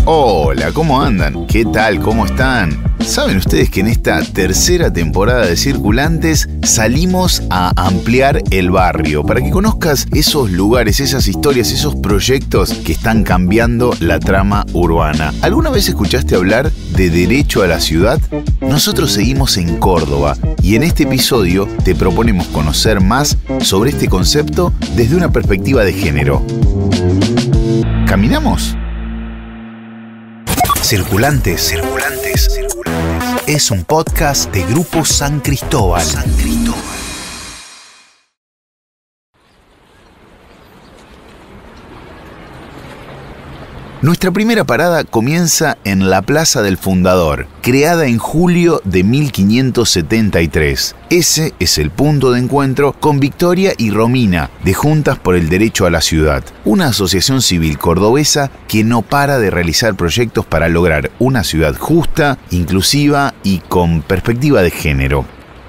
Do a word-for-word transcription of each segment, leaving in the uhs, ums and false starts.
Hola, ¿cómo andan? ¿Qué tal? ¿Cómo están? ¿Saben ustedes que en esta tercera temporada de Circulantes salimos a ampliar el barrio para que conozcas esos lugares, esas historias, esos proyectos que están cambiando la trama urbana? ¿Alguna vez escuchaste hablar de derecho a la ciudad? Nosotros seguimos en Córdoba y en este episodio te proponemos conocer más sobre este concepto desde una perspectiva de género. ¿Caminamos? Circulantes, Circulantes, Circulantes. Es un podcast de Grupo San Cristóbal. San Cristóbal. Nuestra primera parada comienza en la Plaza del Fundador, creada en julio de mil quinientos setenta y tres. Ese es el punto de encuentro con Victoria y Romina, de Juntas por el Derecho a la Ciudad, una asociación civil cordobesa que no para de realizar proyectos para lograr una ciudad justa, inclusiva y con perspectiva de género.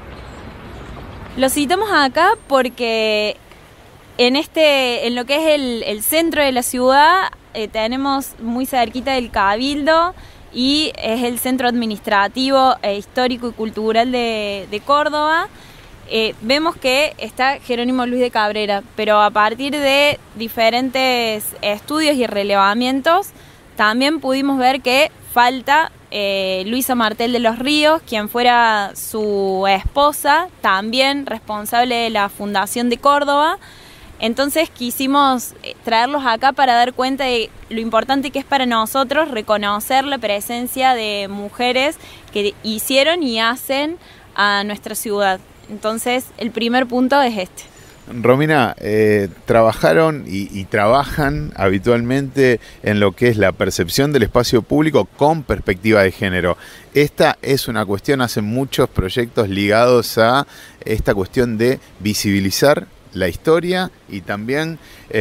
Lo citamos acá porque en este, en lo que es el, el centro de la ciudad, eh, tenemos muy cerquita del Cabildo y es el centro administrativo, eh, histórico y cultural de, de Córdoba. Eh, vemos que está Jerónimo Luis de Cabrera, pero a partir de diferentes estudios y relevamientos también pudimos ver que falta eh, Luisa Martel de los Ríos, quien fuera su esposa, también responsable de la Fundación de Córdoba. Entonces quisimos traerlos acá para dar cuenta de lo importante que es para nosotros reconocer la presencia de mujeres que hicieron y hacen a nuestra ciudad. Entonces el primer punto es este. Romina, eh, trabajaron y, y trabajan habitualmente en lo que es la percepción del espacio público con perspectiva de género. Esta es una cuestión, hacen muchos proyectos ligados a esta cuestión de visibilizar la historia y también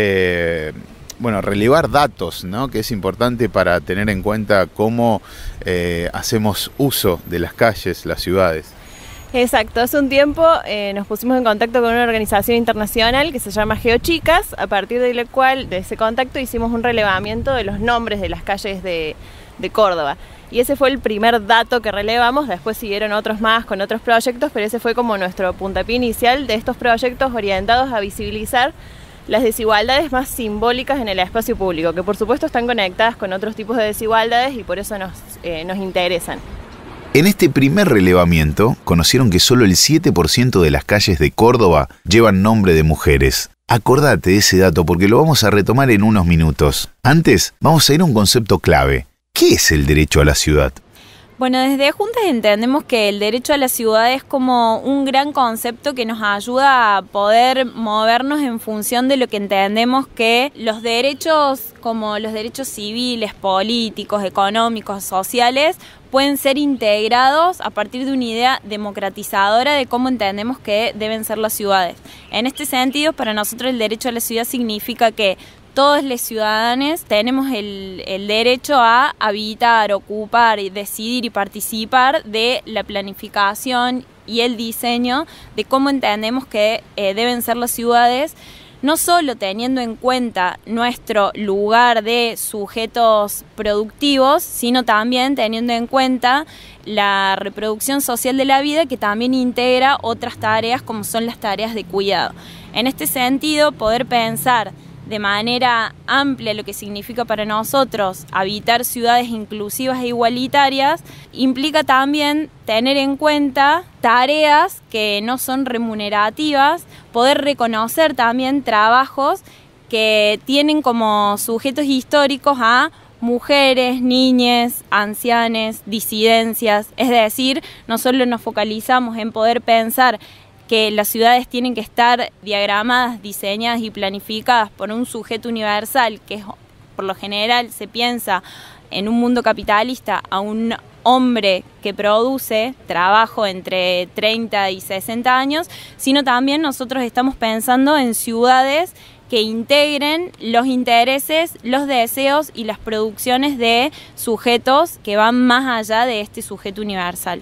eh, bueno, relevar datos, ¿no? Que es importante para tener en cuenta cómo eh, hacemos uso de las calles, las ciudades. Exacto, hace un tiempo eh, nos pusimos en contacto con una organización internacional que se llama GeoChicas, a partir de la cual, de ese contacto, hicimos un relevamiento de los nombres de las calles de, de Córdoba. Y ese fue el primer dato que relevamos, después siguieron otros más con otros proyectos, pero ese fue como nuestro puntapié inicial de estos proyectos orientados a visibilizar las desigualdades más simbólicas en el espacio público, que por supuesto están conectadas con otros tipos de desigualdades y por eso nos, eh, nos interesan. En este primer relevamiento, conocieron que solo el siete por ciento de las calles de Córdoba llevan nombre de mujeres. Acordate de ese dato porque lo vamos a retomar en unos minutos. Antes, vamos a ir a un concepto clave. ¿Qué es el derecho a la ciudad? Bueno, desde Juntas entendemos que el derecho a la ciudad es como un gran concepto que nos ayuda a poder movernos en función de lo que entendemos que los derechos, como los derechos civiles, políticos, económicos, sociales, pueden ser integrados a partir de una idea democratizadora de cómo entendemos que deben ser las ciudades. En este sentido, para nosotros el derecho a la ciudad significa que todos los ciudadanos tenemos el, el derecho a habitar, ocupar, decidir y participar de la planificación y el diseño de cómo entendemos que eh, deben ser las ciudades, no solo teniendo en cuenta nuestro lugar de sujetos productivos, sino también teniendo en cuenta la reproducción social de la vida, que también integra otras tareas como son las tareas de cuidado. En este sentido, poder pensar de manera amplia lo que significa para nosotros habitar ciudades inclusivas e igualitarias implica también tener en cuenta tareas que no son remunerativas, poder reconocer también trabajos que tienen como sujetos históricos a mujeres, niñas, ancianes, disidencias, es decir, no solo nos focalizamos en poder pensar que las ciudades tienen que estar diagramadas, diseñadas y planificadas por un sujeto universal, que es, por lo general se piensa en un mundo capitalista a un hombre que produce trabajo entre treinta y sesenta años, sino también nosotros estamos pensando en ciudades que integren los intereses, los deseos y las producciones de sujetos que van más allá de este sujeto universal.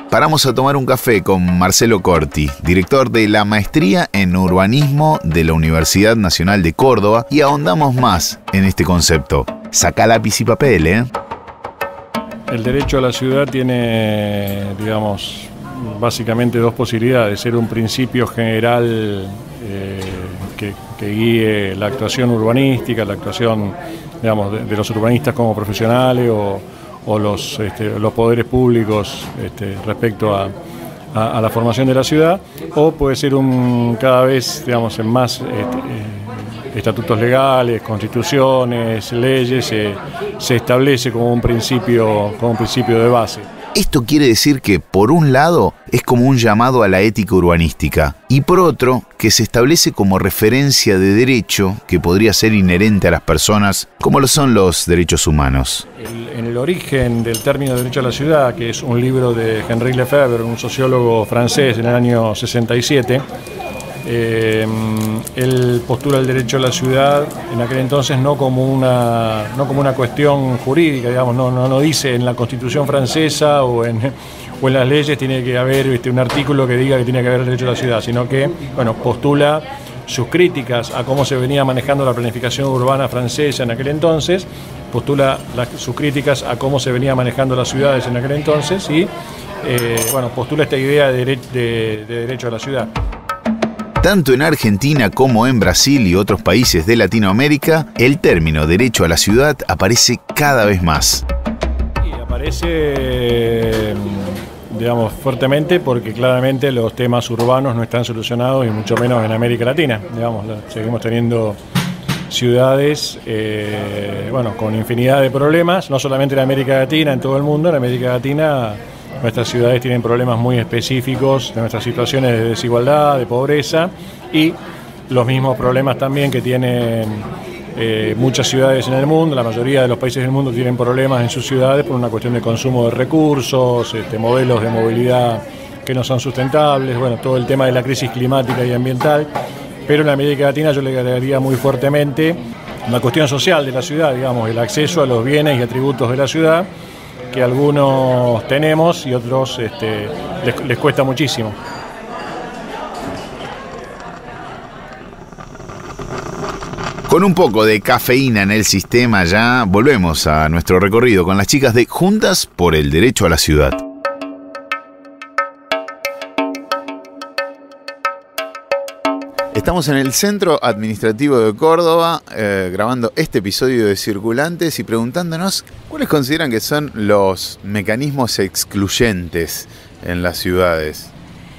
paramos a tomar un café con Marcelo Corti, director de la Maestría en Urbanismo de la Universidad Nacional de Córdoba, y ahondamos más en este concepto. Saca lápiz y papel, ¿eh? El derecho a la ciudad tiene, digamos, básicamente dos posibilidades: ser un principio general eh, que, que guíe la actuación urbanística, la actuación, digamos, de, de los urbanistas como profesionales o, o los, este, los poderes públicos este, respecto a, a, a la formación de la ciudad, o puede ser un cada vez, digamos, en más este, eh, estatutos legales, constituciones, leyes, eh, se establece como un principio, como un principio de base. Esto quiere decir que, por un lado, es como un llamado a la ética urbanística, y por otro, que se establece como referencia de derecho que podría ser inherente a las personas, como lo son los derechos humanos. El, en el origen del término derecho a la ciudad, que es un libro de Henri Lefebvre, un sociólogo francés, en el año sesenta y siete, Eh, él postula el derecho a la ciudad en aquel entonces no como una, no como una cuestión jurídica, digamos, no, no, no dice en la Constitución francesa o en, o en las leyes tiene que haber este, un artículo que diga que tiene que haber el derecho a la ciudad, sino que, bueno, postula sus críticas a cómo se venía manejando la planificación urbana francesa en aquel entonces, postula la, sus críticas a cómo se venía manejando las ciudades en aquel entonces y, eh, bueno, postula esta idea de, dere de, de derecho a la ciudad. Tanto en Argentina como en Brasil y otros países de Latinoamérica, el término derecho a la ciudad aparece cada vez más. Y aparece, digamos, fuertemente porque claramente los temas urbanos no están solucionados y mucho menos en América Latina. Digamos, seguimos teniendo ciudades, eh, bueno, con infinidad de problemas, no solamente en América Latina, en todo el mundo. En América Latina nuestras ciudades tienen problemas muy específicos de nuestras situaciones de desigualdad, de pobreza y los mismos problemas también que tienen eh, muchas ciudades en el mundo. La mayoría de los países del mundo tienen problemas en sus ciudades por una cuestión de consumo de recursos, este, modelos de movilidad que no son sustentables, bueno, todo el tema de la crisis climática y ambiental. Pero en América Latina yo le agregaría muy fuertemente la cuestión social de la ciudad, digamos, el acceso a los bienes y atributos de la ciudad, que algunos tenemos y otros este, les, les cuesta muchísimo. Con un poco de cafeína en el sistema ya volvemos a nuestro recorrido con las chicas de Juntas por el Derecho a la Ciudad. Estamos en el Centro Administrativo de Córdoba eh, grabando este episodio de Circulantes y preguntándonos cuáles consideran que son los mecanismos excluyentes en las ciudades.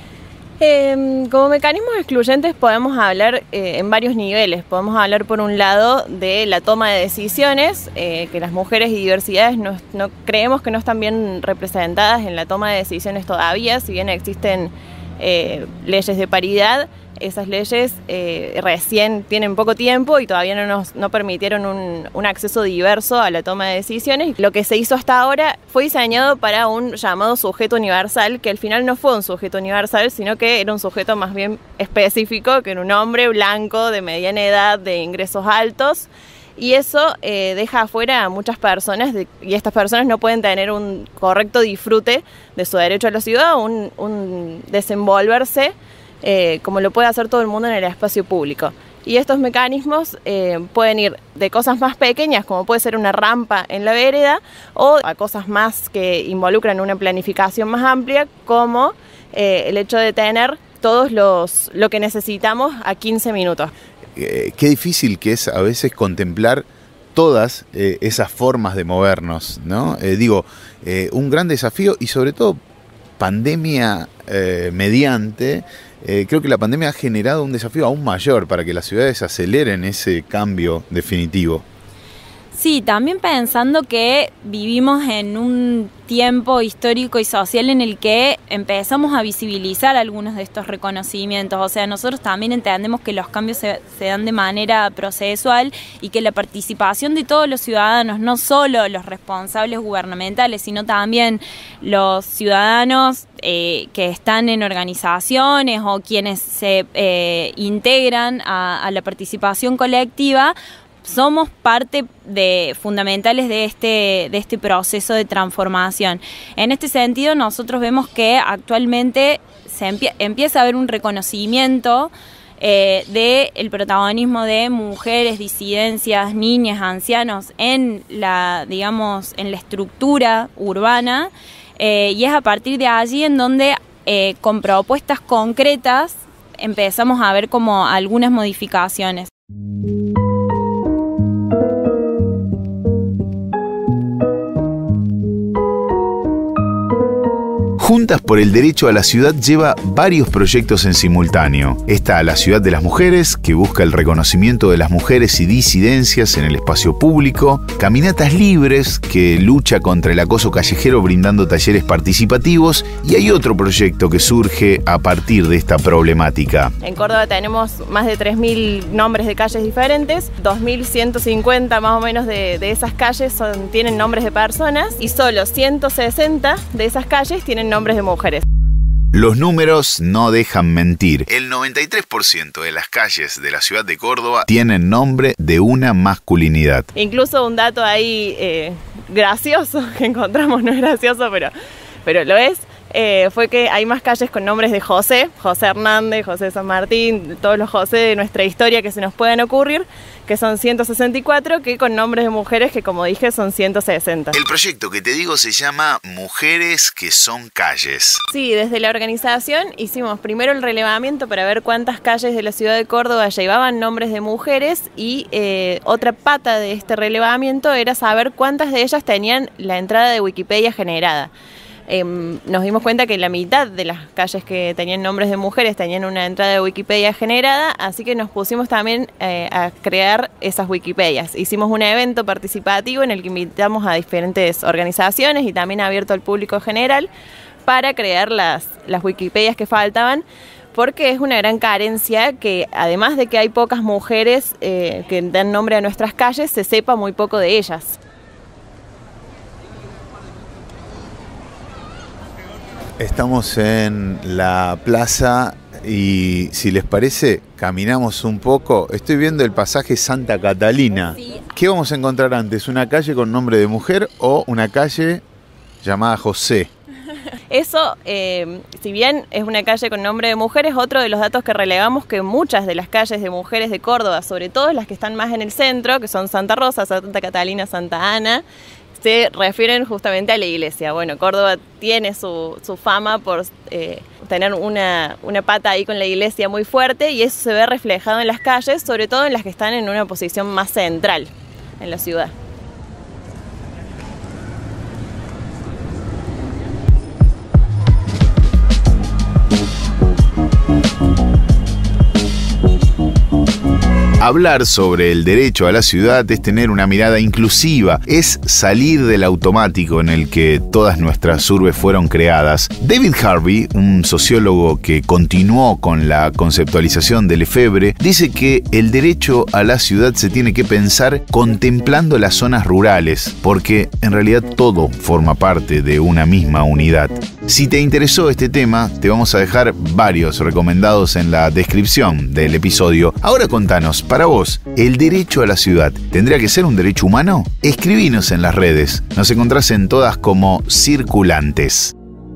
Eh, como mecanismos excluyentes podemos hablar eh, en varios niveles. Podemos hablar por un lado de la toma de decisiones, eh, que las mujeres y diversidades no, no creemos que no están bien representadas en la toma de decisiones todavía, si bien existen eh, leyes de paridad. Esas leyes eh, recién tienen poco tiempo y todavía no nos no permitieron un, un acceso diverso a la toma de decisiones. Lo que se hizo hasta ahora fue diseñado para un llamado sujeto universal, que al final no fue un sujeto universal, sino que era un sujeto más bien específico, que era un hombre blanco de mediana edad, de ingresos altos. Y eso eh, deja afuera a muchas personas de, y estas personas no pueden tener un correcto disfrute de su derecho a la ciudad, un, un desenvolverse Eh, como lo puede hacer todo el mundo en el espacio público. Y estos mecanismos eh, pueden ir de cosas más pequeñas, como puede ser una rampa en la vereda, o a cosas más que involucran una planificación más amplia, como eh, el hecho de tener todos los lo que necesitamos a quince minutos. Eh, qué difícil que es a veces contemplar todas eh, esas formas de movernos, ¿no? Eh, digo, eh, un gran desafío y sobre todo pandemia eh, mediante. Eh, creo que la pandemia ha generado un desafío aún mayor para que las ciudades aceleren ese cambio definitivo. Sí, también pensando que vivimos en un tiempo histórico y social en el que empezamos a visibilizar algunos de estos reconocimientos. O sea, nosotros también entendemos que los cambios se, se dan de manera procesual y que la participación de todos los ciudadanos, no solo los responsables gubernamentales, sino también los ciudadanos eh, que están en organizaciones o quienes se eh, integran a, a la participación colectiva, somos parte de fundamentales de este, de este proceso de transformación. En este sentido, nosotros vemos que actualmente se empie- empieza a haber un reconocimiento eh, del protagonismo de mujeres, disidencias, niñas, ancianos en la, digamos, en la estructura urbana, eh, y es a partir de allí en donde eh, con propuestas concretas empezamos a ver como algunas modificaciones. Juntas por el Derecho a la Ciudad lleva varios proyectos en simultáneo. Está la Ciudad de las Mujeres, que busca el reconocimiento de las mujeres y disidencias en el espacio público. Caminatas Libres, que lucha contra el acoso callejero brindando talleres participativos. Y hay otro proyecto que surge a partir de esta problemática. En Córdoba tenemos más de tres mil nombres de calles diferentes. dos mil ciento cincuenta más o menos de, de esas calles son, tienen nombres de personas. Y solo ciento sesenta de esas calles tienen nombres de mujeres. Los números no dejan mentir. El noventa y tres por ciento de las calles de la ciudad de Córdoba tienen nombre de una masculinidad. Incluso un dato ahí eh, gracioso que encontramos, no es gracioso, pero, pero lo es, eh, fue que hay más calles con nombres de José, José Hernández, José San Martín, todos los José de nuestra historia que se nos puedan ocurrir, que son ciento sesenta y cuatro, que con nombres de mujeres, que como dije, son ciento sesenta. El proyecto que te digo se llama Mujeres que son calles. Sí, desde la organización hicimos primero el relevamiento para ver cuántas calles de la ciudad de Córdoba llevaban nombres de mujeres y eh, otra pata de este relevamiento era saber cuántas de ellas tenían la entrada de Wikipedia generada. Eh, nos dimos cuenta que la mitad de las calles que tenían nombres de mujeres tenían una entrada de Wikipedia generada, así que nos pusimos también eh, a crear esas Wikipedias. Hicimos un evento participativo en el que invitamos a diferentes organizaciones y también abierto al público general para crear las, las Wikipedias que faltaban, porque es una gran carencia que, además de que hay pocas mujeres eh, que dan nombre a nuestras calles, se sepa muy poco de ellas. Estamos en la plaza y, si les parece, caminamos un poco. Estoy viendo el pasaje Santa Catalina. ¿Qué vamos a encontrar antes? ¿Una calle con nombre de mujer o una calle llamada José? Eso, eh, si bien es una calle con nombre de mujer, es otro de los datos que relevamos, que muchas de las calles de mujeres de Córdoba, sobre todo las que están más en el centro, que son Santa Rosa, Santa Catalina, Santa Ana, se refieren justamente a la iglesia. Bueno, Córdoba tiene su, su fama por eh, tener una, una pata ahí con la iglesia muy fuerte, y eso se ve reflejado en las calles, sobre todo en las que están en una posición más central en la ciudad. Hablar sobre el derecho a la ciudad es tener una mirada inclusiva, es salir del automático en el que todas nuestras urbes fueron creadas. David Harvey, un sociólogo que continuó con la conceptualización de Lefebvre, dice que el derecho a la ciudad se tiene que pensar contemplando las zonas rurales, porque en realidad todo forma parte de una misma unidad. Si te interesó este tema, te vamos a dejar varios recomendados en la descripción del episodio. Ahora contanos, para vos, ¿el derecho a la ciudad tendría que ser un derecho humano? Escribinos en las redes. Nos encontrás en todas como Circulantes.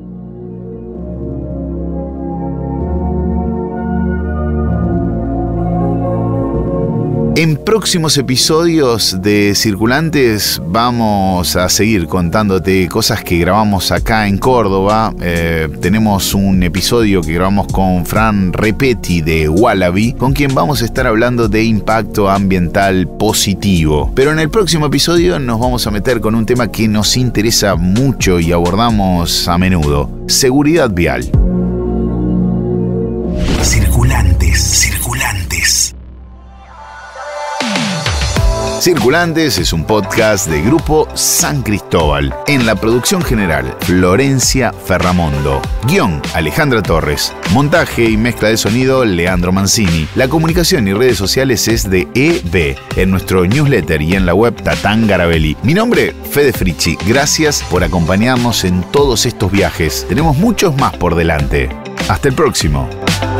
En próximos episodios de Circulantes vamos a seguir contándote cosas que grabamos acá en Córdoba. Eh, tenemos un episodio que grabamos con Fran Repetti de Wallaby, con quien vamos a estar hablando de impacto ambiental positivo. Pero en el próximo episodio nos vamos a meter con un tema que nos interesa mucho y abordamos a menudo: seguridad vial. Circulantes, circulantes. Circulantes es un podcast de Grupo San Cristóbal. En la producción general, Florencia Ferramondo. Guión, Alejandra Torres. Montaje y mezcla de sonido, Leandro Mancini. La comunicación y redes sociales es de E B. En nuestro newsletter y en la web, Tatán Garabelli. Mi nombre, Fede Fricci. Gracias por acompañarnos en todos estos viajes. Tenemos muchos más por delante. Hasta el próximo.